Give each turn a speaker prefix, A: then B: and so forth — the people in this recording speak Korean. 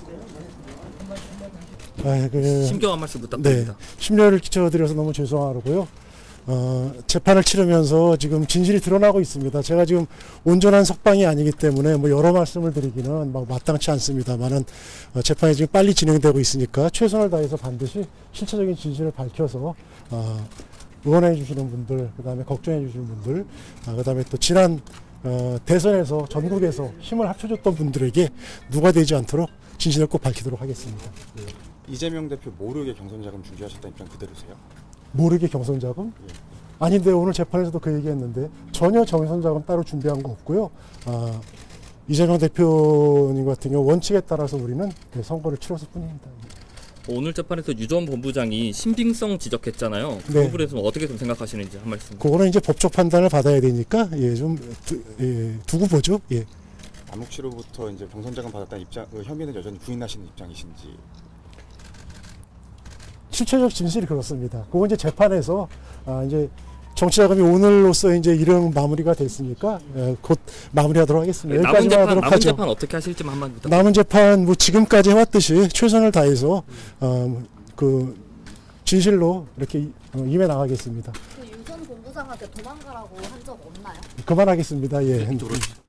A: 심경 한 말씀 부탁드립니다.
B: 네, 심려를 끼쳐드려서 너무 죄송하고요. 재판을 치르면서 지금 진실이 드러나고 있습니다. 제가 지금 온전한 석방이 아니기 때문에 뭐 여러 말씀을 드리기는 막 마땅치 않습니다만은 재판이 지금 빨리 진행되고 있으니까 최선을 다해서 반드시 실체적인 진실을 밝혀서 응원해 주시는 분들, 그다음에 걱정해 주시는 분들, 그다음에 또 지난 대선에서 전국에서 힘을 합쳐줬던 분들에게 누가 되지 않도록 진실을 꼭 밝히도록 하겠습니다.
C: 네. 이재명 대표 모르게 경선자금 준비하셨다는 입장 그대로세요?
B: 모르게 경선자금?
C: 예.
B: 아닌데 오늘 재판에서도 그 얘기했는데 전혀 경선자금 따로 준비한 거 없고요. 이재명 대표님 같은 경우 원칙에 따라서 우리는 선거를 치렀을 뿐입니다.
A: 오늘 재판에서 유 전 본부장이 신빙성 지적했잖아요. 그
B: 네.
A: 부분에 대해서 어떻게 좀 생각하시는지 한 말씀.
B: 그거는 이제 법적 판단을 받아야 되니까 두고 보죠. 예.
C: 남욱씨로부터 이제 경선자금 받았다는 입장 혐의는 여전히 부인하시는 입장이신지.
B: 실체적 진실이 그렇습니다. 그거 이제 재판에서 이제 정치자금이 오늘로써 이제 일형 마무리가 됐으니까 곧 마무리하도록 하겠습니다.
A: 남은 재판 어떻게 하실지만 한번 부탁드립니다.
B: 남은 재판 뭐 지금까지 해왔듯이 최선을 다해서 그 진실로 이렇게 임해 나가겠습니다.
D: 그 유 전 본부장한테 도망가라고 한 적 없나요?
B: 그만하겠습니다. 예.